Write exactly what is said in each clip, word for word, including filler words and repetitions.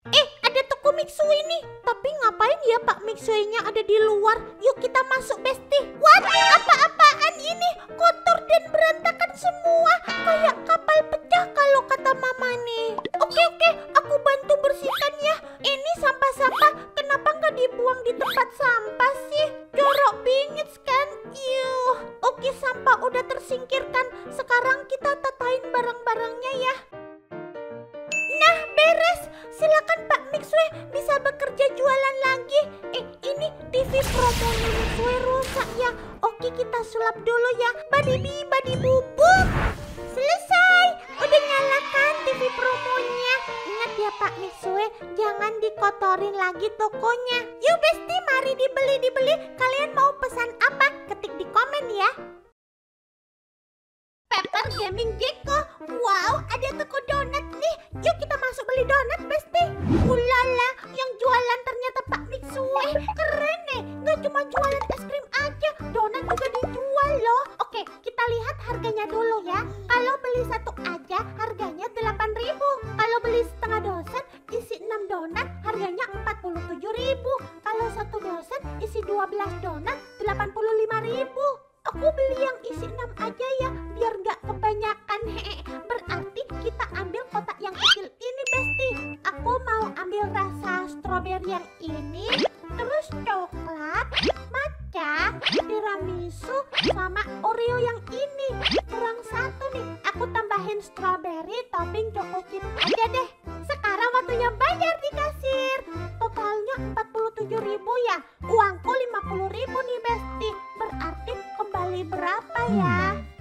Eh, ada toko Mixue nih. Tapi ngapain ya Pak Mixue-nya ada di luar? Yuk kita masuk, Besti. What? Apa-apaan ini? Kotor dan berantakan semua. Kayak kapal pecah kalau kata Mama nih. Oke, oke, aku bantu bersihkan ya. Ini sampah-sampah, kenapa nggak dibuang di tempat sampah sih? Jorok bingit kan? Yuh. Oke, sampah udah tersingkirkan. Sekarang kita tatain barang-barangnya ya. Nah, beres. Silakan Pak Mixue bisa bekerja jualan lagi. Eh, ini T V promo Mixue rusak ya. Oke, kita sulap dulu ya. Badibi, badibubu. Selesai. Udah nyalakan T V promonya. Ingat ya Pak Mixue, jangan dikotorin lagi tokonya. Yuk Besti, mari dibeli-dibeli. Kalian mau pesan apa? Ketik di komen ya. Pepper Gaming Gecko. Wow, ada toko donat nih. Yuk kita masuk beli donat, Besti. Ulala, yang jualan ternyata Pak Mixue. Keren nih, gak cuma jualan es krim aja, donat juga dijual loh. Oke, kita lihat harganya dulu ya. Kalau beli satu aja harganya delapan ribu. Kalau beli setengah dosen isi enam donat harganya empat puluh tujuh ribu. Kalau satu dosen isi dua belas donat delapan puluh lima ribu. Aku beli yang isi enam aja ya, biar nggak kebanyakan. Hehe. Berarti kita ambil kotak yang kecil ini, Besti. Aku mau ambil rasa stroberi yang ini, terus coklat, matcha, tiramisu, sama Oreo yang ini. Kurang satu nih, aku tambahin stroberi topping choco chip aja deh. Sekarang waktunya bayar di kasir. Totalnya empat puluh tujuh ribu ya. Uangku lima puluh ribu nih, Besti. Berarti kembali berapa ya?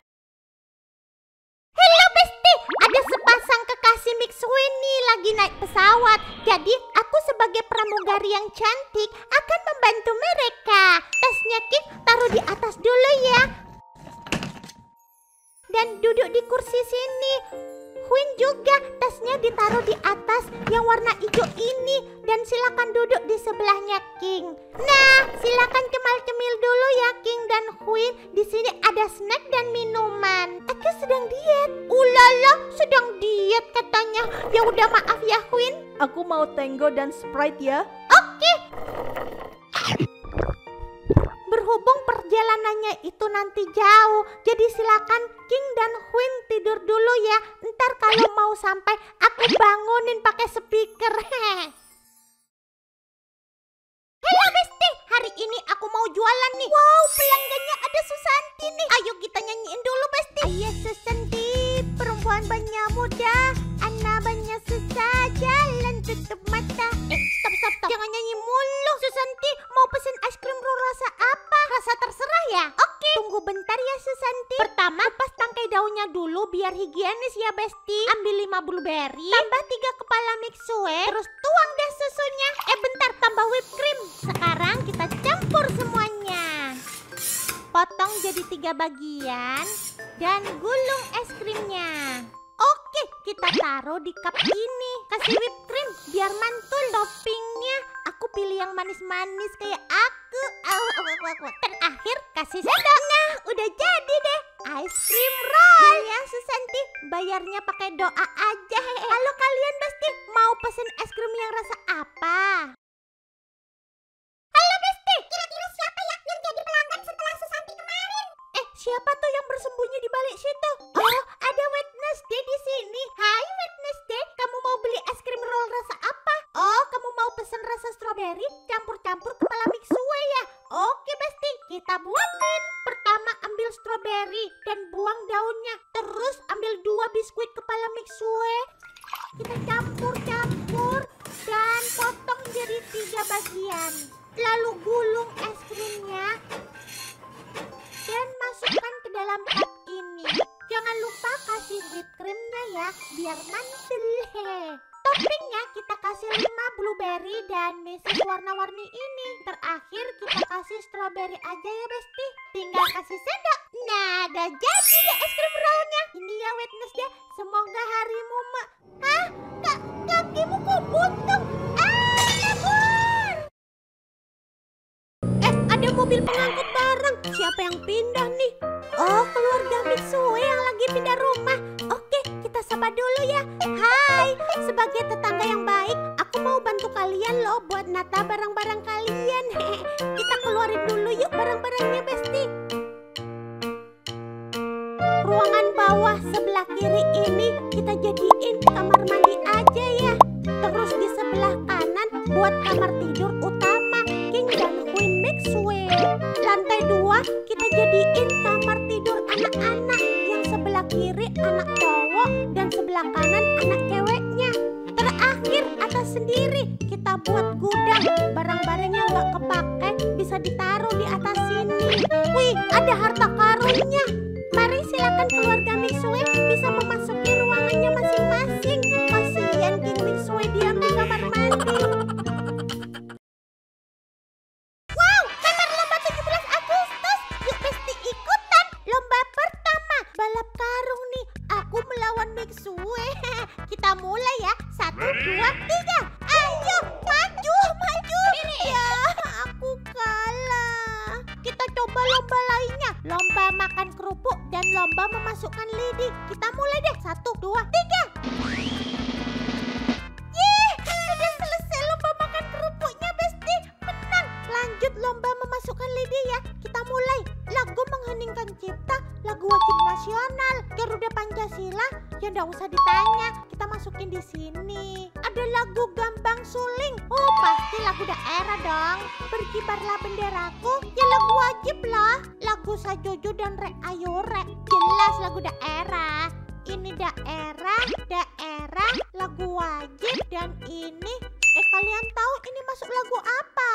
Hello Besti, ada sepasang kekasih Mixue nih lagi naik pesawat. Jadi aku sebagai pramugari yang cantik akan membantu mereka. Tasnya King taruh di atas dulu ya. Dan duduk di kursi sini. Queen juga tasnya ditaruh di atas yang warna hijau ini. Dan silakan duduk di sebelahnya King. Nah, silakan cemil-cemil dulu ya King dan Queen. Di sini ada snack dan minuman. Aku sedang diet. Ulala, sedang diet katanya. Ya udah maaf ya Queen. Aku mau Tango dan Sprite ya. Oke. Berhubung perjalanannya itu nanti jauh, jadi silakan King dan Queen tidur dulu ya. Ntar kalau mau sampai aku bangunin pakai speaker. Halo Besti, hari ini aku mau jualan nih. Wow, pelanggannya ada Susanti nih. Ayo kita nyanyiin dulu Besti. Ayo Susanti, perempuan banyak muda, anak banyak susah, jalan tutup mata. Eh, stop, stop, stop. Jangan nyanyi mulu. Susanti mau pesen es krim roll rasa apa? Rasa terserah ya? Oke. Tunggu bentar ya Susanti. Pertama, lepas tangkai daunnya dulu biar higienis ya Besti. Ambil lima blueberry, tambah tiga kepala Mixue, terus tuang deh susunya. Eh bentar, tambah whipped cream. Sekarang kita campur semuanya. Potong jadi tiga bagian dan gulung es krimnya. Oke, kita taruh di cup ini. Kasih whipped cream biar mantul. Toppingnya aku pilih yang manis-manis kayak aku. Au, au, au, au. Terakhir kasih sendok. Nah, udah jadi deh ice cream roll. Ya Susanti, bayarnya pakai doa aja. Kalau kalian Besti mau pesen es krim yang rasa apa? Halo Besti, kira-kira siapa ya yang jadi pelanggan setelah Susanti kemarin? Eh, siapa tuh yang bersembunyi di balik situ? Oh, ada Wednesday di sini. Hai Wednesday, kamu mau beli es krim roll rasa apa? Oh, kamu mau pesen rasa strawberry campur-campur kepala Mixue ya? Oke Besti, kita buatin. Pertama ambil strawberry dan buang daunnya. Terus ambil dua biskuit kepala Mixue. Kita campur-campur dan potong jadi tiga bagian. Lalu gulung es krimnya dan masukkan ke dalam cup ini. Jangan lupa kasih whipped creamnya ya, biar mantul. Toppingnya kita kasih lima blueberry dan meses warna-warni ini. Terakhir kita kasih strawberry aja ya Besti. Tinggal kasih sendok. Nah, udah jadi deh es krim rollnya. Ini ya Wednesday, semoga harimu me... Hah? Kak, kakimu kok buntung? Ah, kabur! Eh, ada mobil pengangkut barang. Siapa yang pindah nih? Oh, keluarga Mixue yang lagi pindah rumah. Oke, kita sapa dulu ya. Hai, sebagai tetangga yang baik, aku mau bantu kalian loh buat nata barang-barang kalian. Kita keluarin dulu yuk barang-barangnya Besti. Ruangan bawah sebelah kiri ini kita jadiin kamar mandi aja ya. Terus di sebelah kanan buat kamar tidur utama King dan Queen Maxwell. Lantai dua kita jadiin kamar tidur anak-anak. Yang sebelah kiri anak cowok dan sebelah kanan anak ceweknya. Terakhir atas sendiri kita buat gudang. Barang-barangnya nggak kepake bisa ditaruh di atas sini. Wih, ada harta karunnya. Mari silakan keluarga Maxwell bisa memasuki ruangannya masing-masing. Kasihan King Maxwell diam di kamar mandi. Wow, kamar lomba tujuh belas Agustus. Yuk Besti ikutan. Lomba pertama balap karung nih. Aku melawan Maxwell. Kita mulai ya. Satu, dua, tiga. Ayo, maju, maju. Ya, aku kalah. Kita coba lomba lainnya. Lomba makan kerupuk dan lomba memasukkan lidi. Kita mulai deh. Satu, dua, tiga. Yeay, sudah selesai lomba makan kerupuknya Besti. Menang. Lanjut lomba memasukkan lidi ya. Kita mulai. Lagu mengheningkan cipta, lagu wajib nasional, Garuda Pancasila. Ya nggak usah ditanya. Kita masukin di sini. Ada lagu Gambang Suling. Oh, pasti lagu daerah dong. Berkibarlah benderaku. Ya lagu wajib lah. Lagu Sajojo dan Rek Ayo Rek. Jelas lagu daerah. Ini daerah, daerah, lagu wajib dan ini. Eh kalian tahu ini masuk lagu apa?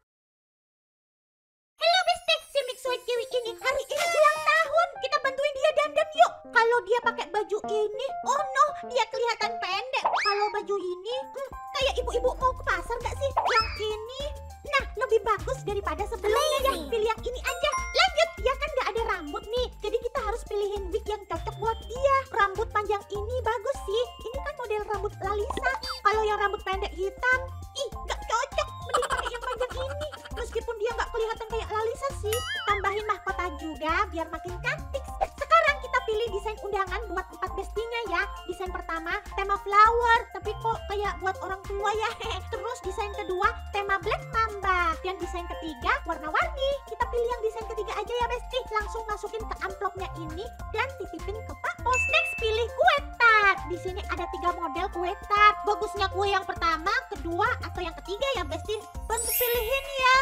Halo Besti, si Maxwell Kiwi ini hari ini ulang tahun. Kita bantuin dia dandan yuk. Kalau dia pakai baju ini, oh no, dia kelihatan pendek. Kalau baju ini, hmm, kayak ibu-ibu mau ke pasar gak sih? Yang ini, nah lebih bagus daripada sebelumnya ya. Pilih yang ini aja. Lanjut, dia kan gak ada rambut nih. Jadi kita harus pilihin wig yang cocok buat dia. Rambut panjang ini bagus sih. Ini kan model rambut Lalisa. Kalau yang rambut pendek hitam, ih gak cocok. Mending pakai yang panjang ini. Meskipun dia gak kelihatan kayak Lalisa sih. Tambahin mahkota juga biar makin cantik. Sekarang kita pilih desain undangan buat empat bestinya ya. Desain pertama tema flower, tapi kok kayak buat orang tua ya. Terus desain kedua tema black mamba. Dan desain ketiga warna-warni. Kita pilih yang desain ketiga aja ya Besti. Langsung masukin ke amplopnya ini dan titipin ke Pak Pos. Next pilih kue tart. Di sini ada tiga model kue tart. Bagusnya kue yang pertama, kedua, atau yang ketiga ya Besti. Bantu pilihin ya.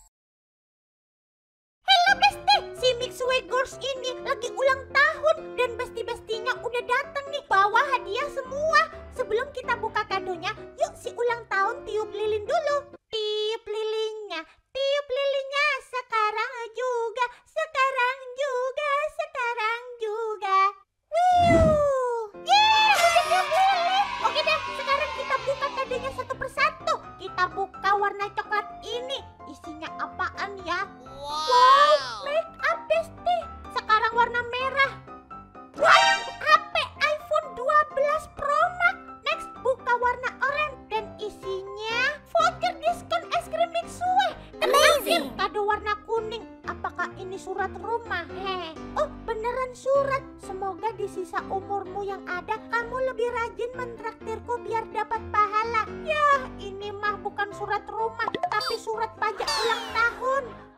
Halo Besti, si Maxwell Girls ini lagi ulang tahun dan besti-bestinya udah datang nih bawa hadiah semua. Sebelum kita buka kadonya, yuk si ulang tahun tiup lilin dulu. Tiup lilinnya, tiup lilinnya sekarang juga, sekarang juga, sekarang juga. Wiu, yeay, udah tiup lilin. Oke deh, sekarang kita buka kadonya satu persatu. Kita buka warna coklat ini. Isinya apaan ya? Wow, make up Besti. Sekarang warna merah. Wow, H P iPhone dua belas Pro Max. Next buka warna oranye dan isinya voucher diskon es krim Maxwell. Terakhir kado warna kuning. Apakah ini surat rumah? Heh. Oh beneran surat. Semoga di sisa umurmu yang ada kamu lebih rajin mentraktirku biar dapat pahala. Yah, ini mah bukan surat rumah tapi surat pajak ulang tahun.